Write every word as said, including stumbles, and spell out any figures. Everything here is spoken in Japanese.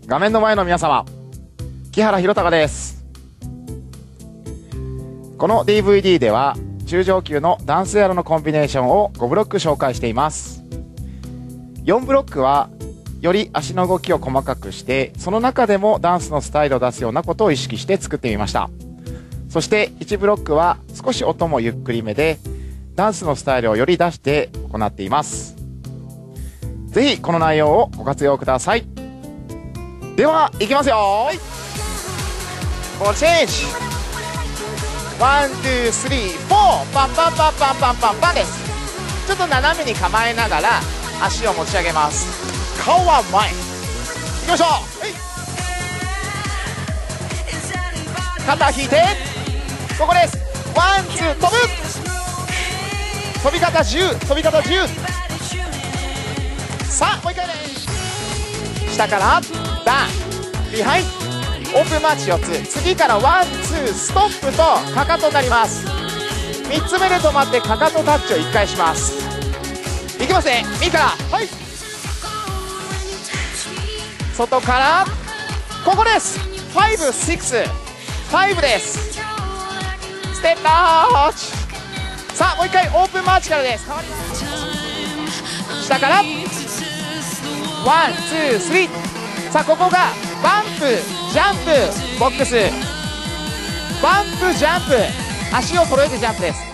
画面の前の皆様、木原弘隆です。この ディーブイディー では中上級のダンスエアロのコンビネーションをごブロック紹介しています。よんブロックはより足の動きを細かくして、その中でもダンスのスタイルを出すようなことを意識して作ってみました。そしていちブロックは少し音もゆっくりめで、ダンスのスタイルをより出して行っています。ぜひこの内容をご活用ください。では、いきますよ。ボールチェンジ。ワン、ツー、スリー、フォー。パンパンパンパンパンパンパンです。ちょっと斜めに構えながら足を持ち上げます。顔は前。いきましょう。肩引いて、ここです。ワン、ツー、飛ぶ。飛び方じゅう、飛び方じゅう。さあ、もう一回ね。下からダウン、ビハインド、オープンマーチよっつ。次からワン、ツー、ストップとかかとになります。みっつめで止まってかかとタッチをいっかいします。いきますね。右から、はい、外からここです。ファイブ、シックス、ファイブです。ステップマーチ。さあ、もう一回オープンマーチからです。変わります。下からワン、ツー、スリー。さあ、ここがバンプ、ジャンプ、ボックス、バンプ、ジャンプ、足を揃えてジャンプです。